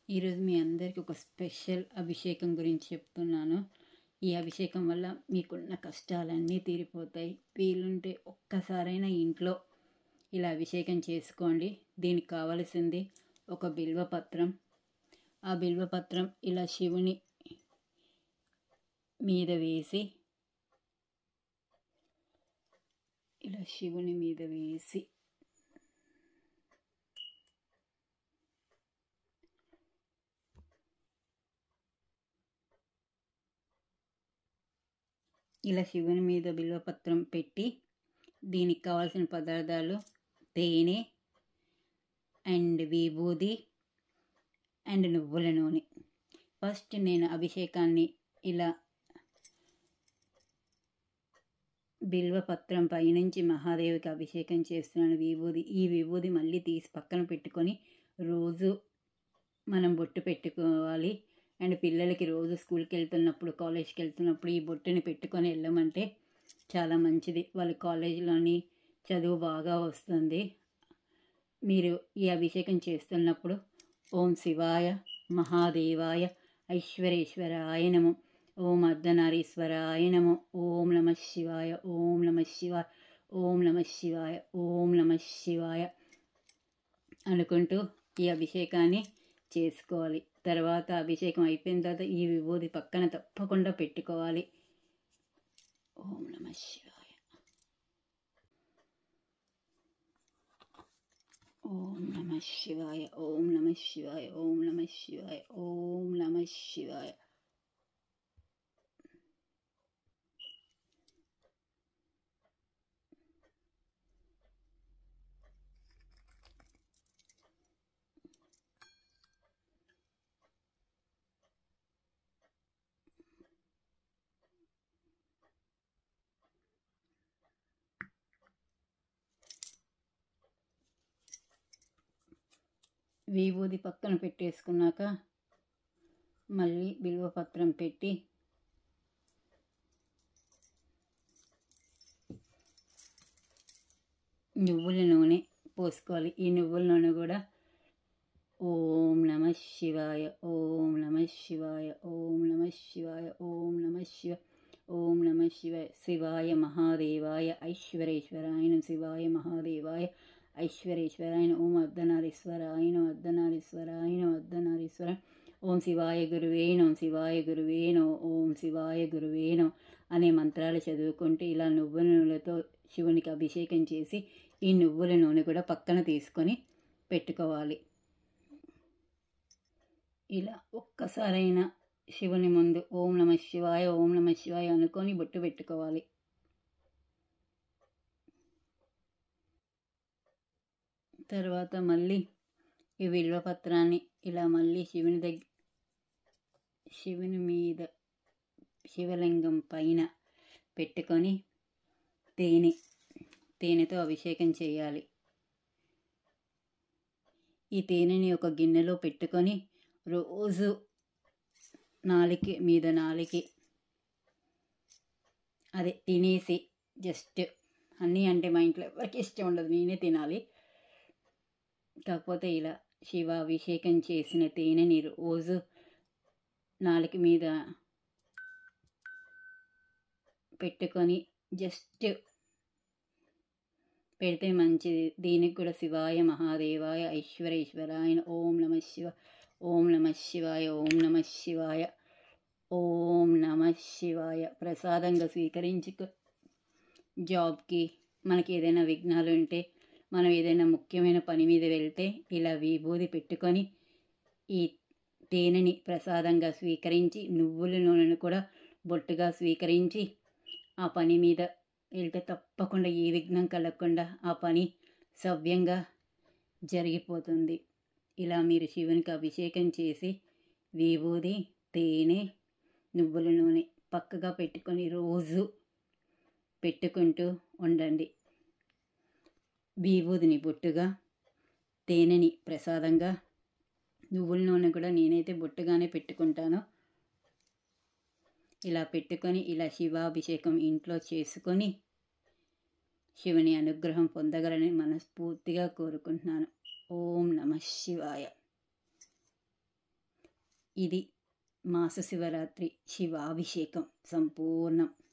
ఈరోజు మీ అందరికీ ఒక స్పెషల్ అభిషేకం గురించి చెప్తున్నాను. ఈ అభిషేకం వల్ల మీకున్న కష్టాలన్నీ తీరిపోతాయి. వీలుంటే ఒక్కసారైనా ఇంట్లో ఇలా అభిషేకం చేసుకోండి. దీనికి కావలసింది ఒక బిల్వపత్రం. ఆ బిల్వపత్రం ఇలా శివుని మీద వేసి శివుని మీద బిల్వపత్రం పెట్టి దీనికి కావాల్సిన పదార్థాలు తేనె అండ్ విభూది అండ్ నువ్వుల నూనె. ఫస్ట్ నేను అభిషేకాన్ని ఇలా బిల్వపత్రం పైనుంచి మహాదేవికి అభిషేకం చేస్తున్నాను. ఈ విభూది మళ్ళీ తీసి పక్కన పెట్టుకొని రోజు మనం బొట్టు పెట్టుకోవాలి. అండ్ పిల్లలకి రోజు స్కూల్కి వెళ్తున్నప్పుడు, కాలేజ్కి వెళ్తున్నప్పుడు ఈ బొట్టుని పెట్టుకొని వెళ్ళమంటే చాలా మంచిది. వాళ్ళ కాలేజీలోని చదువు బాగా వస్తుంది. మీరు ఈ అభిషేకం చేస్తున్నప్పుడు ఓం శివాయ మహాదేవాయ ఐశ్వరేశ్వరాయ నమో, ఓం అర్ధనారీశ్వరాయ నమో, ఓం నమ శివాయ, ఓం నమ శివాయ, ఓం నమ శివాయ, ఓం నమ శివాయ అనుకుంటూ ఈ అభిషేకాన్ని చేసుకోవాలి. తర్వాత అభిషేకం అయిపోయిన తర్వాత ఈ విభూది పక్కన తప్పకుండా పెట్టుకోవాలి. ఓం నమ శివాయ, ఓం నమ శివాయ, ఓం నమ శివాయ, ఓం నమ శివాయ, ఓం నమ శివాయ. విభూది పక్కన పెట్టేసుకున్నాక మళ్ళీ బిల్వపత్రం పెట్టి నువ్వుల నూనె పోసుకోవాలి. ఈ నువ్వుల నూనె కూడా ఓం నమ శివాయ, ఓం నమ శివాయ, ఓం నమ శివాయ, ఓం నమ శివాయ, ఓం నమ శివాయ. శివాయ మహాదేవాయ ఐశ్వరేశ్వరాయ నమః, శివాయ మహాదేవాయ ఐశ్వరేశ్వరాయ నమః, ఓం అర్ధనారీశ్వరాయ నమః, అర్ధనారీశ్వరాయ నమః, అర్ధనారీశ్వరాయ. ఓం శివాయ గురువే నమః, శివాయ గురువే నమః, ఓం శివాయ గురువే నమః అనే మంత్రాలు చదువుకుంటూ ఇలా నువ్వుల నూనెతో శివునికి అభిషేకం చేసి ఈ నువ్వుల నూనె కూడా పక్కన తీసుకొని పెట్టుకోవాలి. ఇలా ఒక్కసారైనా శివుని ముందు ఓం నమ శివాయ, ఓం నమ శివాయ అనుకొని బొట్టు పెట్టుకోవాలి. తర్వాత మళ్ళీ ఈ బిల్వపత్రాన్ని ఇలా మళ్ళీ శివుని మీద శివలింగం పైన పెట్టుకొని తేనెతో అభిషేకం చేయాలి. ఈ తేనెని ఒక గిన్నెలో పెట్టుకొని రోజు నాలికి అదే తినేసి, జస్ట్ అన్నీ అంటే మా ఇంట్లో ఎవరికి ఇష్టం ఉండదు, నేనే తినాలి. కాకపోతే ఇలా శివాభిషేకం చేసిన తేనెని రోజు నాలుక మీద పెట్టుకొని జస్ట్ పెడితే మంచిది. దీనికి కూడా శివాయ మహాదేవాయ ఐశ్వరేశ్వరాయ ఓం నమ శివ, ఓం నమ శివాయ, ఓం నమ శివాయ, ఓం నమ శివాయ ప్రసాదంగా స్వీకరించుకో. జాబ్కి మనకి ఏదైనా విఘ్నాలు ఉంటే, మనం ఏదైనా ముఖ్యమైన పని మీద వెళ్తే ఇలా విభూది పెట్టుకొని ఈ తేనెని ప్రసాదంగా స్వీకరించి, నువ్వుల నూనెను కూడా బొట్టుగా స్వీకరించి ఆ పని మీద వెళ్తే తప్పకుండా ఏ విఘ్నం కలగకుండా ఆ పని సవ్యంగా జరిగిపోతుంది. ఇలా మీరు శివునికి అభిషేకం చేసి విభూది, తేనె, నువ్వుల నూనె పక్కగా పెట్టుకొని రోజు పెట్టుకుంటూ ఉండండి. విభూదిని బొట్టుగా, తేనెని ప్రసాదంగా, నువ్వుల నూనె కూడా నేనైతే బొట్టుగానే పెట్టుకుంటాను. ఇలా పెట్టుకొని ఇలా శివాభిషేకం ఇంట్లో చేసుకొని శివుని అనుగ్రహం పొందగలని మనస్ఫూర్తిగా కోరుకుంటున్నాను. ఓం నమ శివాయ. ఇది మాస శివరాత్రి శివాభిషేకం సంపూర్ణం.